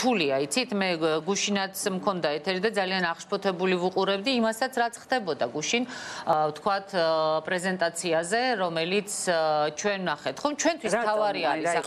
რთულია, იცით, მე გუშინაც მქონდა ეთერი და ძალიან აღშფოთებული ვუყურებდი იმასაც, რაც ხდებოდა გუშინ, ვთქვათ, პრეზენტაციაზე, რომელიც ჩვენ ნახეთ, ხო, ჩვენთვის თავარი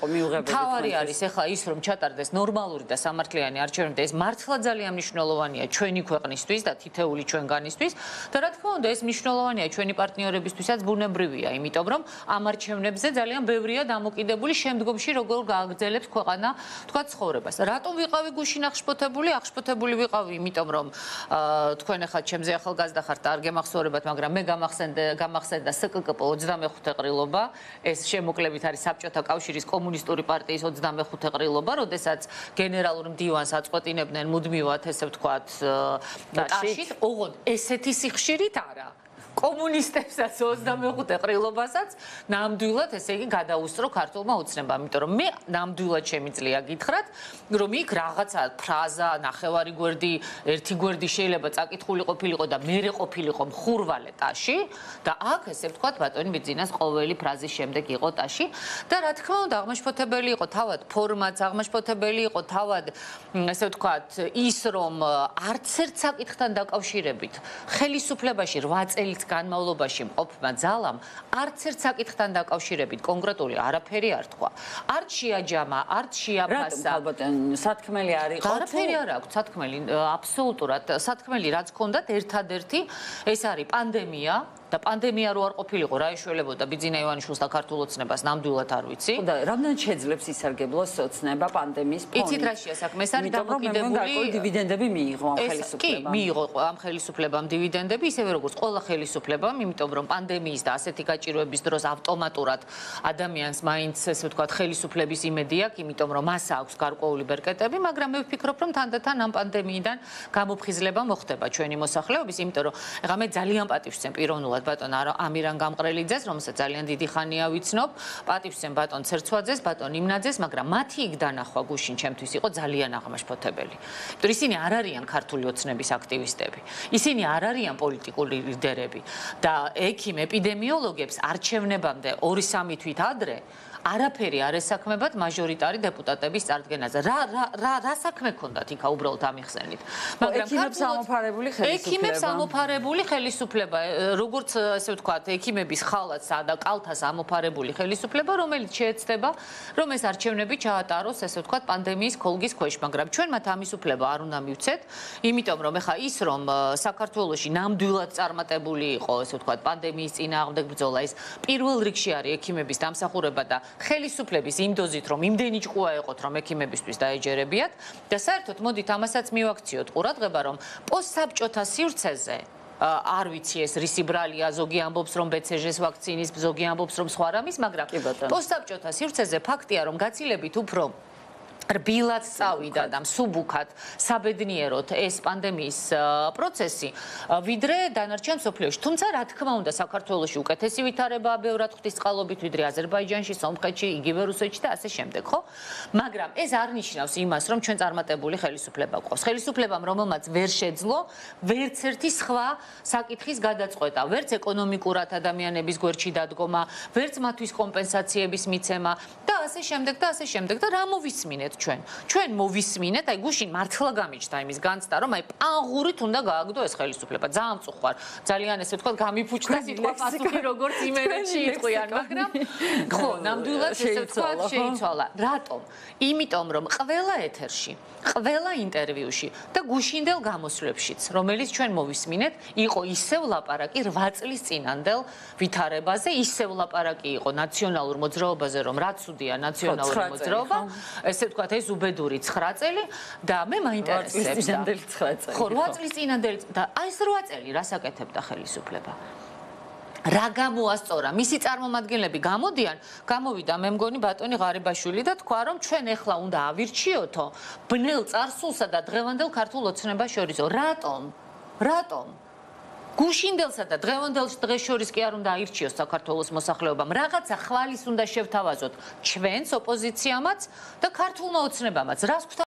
არის ახლა ის, რომ ჩატარდეს ნორმალური და სამართლიანი არჩევნები და ეს მართლა ძალიან მნიშვნელოვანია ჩვენი ქვეყნისთვის და თითეული ჩვენგანისთვის და რა თქმა უნდა, ეს მნიშვნელოვანია ჩვენი პარტნიორებისთვისაც ბუნებრივია, იმიტომ რომ ამ არჩევნებზე ძალიან ბევრია დამოკიდებული შემდგომში როგორ გააგრძელებს ქვეყანა, თქვა ცხოვრებას. რატომ ვიყავი გუშინ აღშფოთებული ვიყავი, იმიტომ რომ თქვენ ახლა ჩემზე ახალგაზრდა ხართ და არ გემახსოვრებათ, მაგრამ მე გამახსენდა SKKP 25 ყრილობა, ეს შემოკლებით არის საბჭოთა კავშირის კომუნისტური პარტიის 25 ყრილობა, როდესაც გენერალურ მდივანს აწყვეტინებდნენ მუდმივად, ესე ვთქვათ, ტაშით, ოღონდ ესეთი სიხშირით არა. კომუნისტებსაც 25 ყრილობასაც ნამდვილად ესე იგი გადაუსწრო ქართულმა ოცნებამ, იმიტომ რომ მე ნამდვილად შემიძლია გითხრათ, რომ იქ რაღაცა ფრაზა, ნახევარი გვერდი, ერთი გვერდი შეიძლება წაკითხული ყოფილიყო და მერე ყოფილიყო მხურვალე ტაში და აქ ესე ვთქვათ ბატონი ბიძინას ყოველი ფრაზის შემდეგ იყო ტაში და რა თქმა უნდა აღმაშფოთებელი იყო თავად ფორმაც, აღმაშფოთებელი იყო თავად ესე ვთქვათ ის რომ არც ერთ საკითხთან დაკავშირებით ხელისუფლებაში 8 წელიწად განმავლობაში მყოფმა ძალამ არც ერთ საკითხთან დაკავშირებით კონკრეტული არაფერი არ თქვა. არც შეაჯამა, არც შეაფასა. სათქმელი არ იყო. არაფერი არ აქვს სათქმელი, აბსოლუტურად. სათქმელი რაც ჰქონდათ ერთადერთი ეს არის პანდემია. და პანდემია რო არ ყოფილიყო, რა ეშველებოდა ბიძინა ივანიშვილს და ქართულ ოცნებას, ნამდვილად არ ვიცი. და რამდენად შეძლებს ისარგებლოს ოცნება პანდემიის ფონით? იცით რა შეასაქმე, ეს არის დამოკიდებული დივიდენდები მიიღო ამ ხელისუფლებამ. კი, მიიღო ამ ხელისუფლებამ დივიდენდები, ისევე როგორც ყველა ხელისუფლებამ, იმიტომ რომ პანდემიის და ასეთი გაჭირვების დროს ავტომატურად ადამიანს მაინც ესე ვთქვათ ხელისუფლების იმედი აქვს, იმიტომ რომ მას აქვს გარკვეული ბერკეტები, მაგრამ მე ვფიქრობ, რომ თანდათან ამ პანდემიიდან გამოფხიზლება მოხდება ჩვენი მოსახლეობის, იმიტომ რომ ეხლა მე ძალიან პატივს ვცემ პიროვნულად ბატონ ამირან გამყრელიძეს, რომელსაც ძალიან დიდი ხანია ვიცნობ, პატივს ვცემ ბატონ ცერცვაძეს, ბატონ იმნაძეს, მაგრამ მათი იქ დანახვა გუშინ ჩემთვის იყო ძალიან აღმაშფოთებელი. იმიტომ რომ ისინი არ არიან ქართული ოცნების აქტივისტები. ისინი არ არიან პოლიტიკური ლიდერები და ექიმ ეპიდემიოლოგებს არჩევნებამდე 2-3 თვით ადრე არაფერი არ ესაქმებათ მაჟორიტარი დეპუტატების წარდგენაზე. რა საქმე ქონდათ იქა უბრალოდ ამიხსენით. მაგრამ ექიმებს ამოფარებული ხელისუფლება, როგორც ესე ვთქვათ, ექიმების ხალათსა და კალთას ამოფარებული ხელისუფლება, რომელიც შეეცდება, რომ ეს არჩევნები ჩაატაროს, ესე ვთქვათ, პანდემიის ქოლგის ქვეშ, მაგრამ ჩვენ მათ ამის უფლება არ უნდა მივცეთ, იმიტომ რომ ეხა ის რომ საქართველოში ნამდვილად წარმატებული იყო, ესე ვთქვათ, პანდემიის წინააღმდეგ ბრძოლა, ეს პირველ რიგში არის ექიმების დამსახურება და ხელისუფლების იმ დოზით რომ იმდენი ჭკუა ეყოთ რომ ექიმებისთვის დაეჯერებიათ და საერთოდ მოდით ამასაც მივაქციოთ ყურადღება რომ პოსტსაბჭოთა სივრცეზე არ ვიცი ეს რისი ბრალია ზოგი ამბობს რომ BCG-ს ვაქცინის ზოგი ამბობს რომ სხვა რამის მაგრამ პოსტსაბჭოთა სივრცეზე ფაქტია რომ გაცილებით უფრო რბილად წავიდა და მსუბუქად საბედნიეროდ ეს პანდემიის პროცესი ვიდრე დანარჩენ სოფლიოში. თუმცა რა თქმა უნდა საქართველოში უკეთესი ვითარებაა ბევრად ღვთისწყალობით ვიდრე აზერბაიჯანში, სომხეთში, იგივე რუსეთში და ასე შემდეგ, ხო? მაგრამ ეს არ ნიშნავს იმას, რომ ჩვენ წარმატებული ხელისუფლება გვყავს. ხელისუფლებამ რომელმაც ვერ შეძლო ვერც ერთი სხვა საკითხის გადაწყვეტა, ვერც ეკონომიკურად ადამიანების გვერდში დადგომა, ვერც მათთვის კომპენსაციების მიცემა და ასე შემდეგ და რა მოვისმინეთ ჩვენ მოვისმინეთ, აი გუშინ მართლა გამიჩნდა იმის განცდა, რომ აი პანღურით უნდა გააგდო ეს ხელისუფლება. ძალიან მწუხვარ, ძალიან ესე ვთქვათ, გამიფუჭდა სიტყვა პასუხი, როგორც იმერეთში იტყვიან, მაგრამ ხო, ნამდვილად ესე ვთქვათ, შეიცვალა. რატომ? იმიტომ რომ ყველა ეთერში, ყველა ინტერვიუში და გუშინდელ გამოსვლებშიც, რომელიც ჩვენ მოვისმინეთ, იყო ისევ ლაპარაკი 8 წლის წინანდელ ვითარებაზე, ისევ ლაპარაკი იყო ნაციონალურ მოძრაობაზე, რომ რა ცუდია ნაციონალური მოძრაობა, ესე ვთქვათ ეს უბედური 9 წელი და მე მაინტერესებს და 8 წლის წინანდელი 9 წელი. ხო, 8 წლის წინანდელი და აი ეს 8 წელი რას აკეთებდა ხელისუფლება? რა გამოასწორა? მისი წარმომადგენლები გამოვიდა მე მგონი ბატონი ღარიბაშვილი და თქვა რომ ჩვენ ეხლა უნდა ავირჩიოთო ბნელ წარსულსა და დღევანდელ ქართულ ოცნებას შორისო. რატომ? გუშინდელსა და დღევანდელ დღეს შორის კი არ უნდა აირჩიოს საქართველოს მოსახლეობამ. რაღაცა ხვალის უნდა შევთავაზოთ ჩვენს ოპოზიციამაც და ქართულმა ოცნებამაც. რას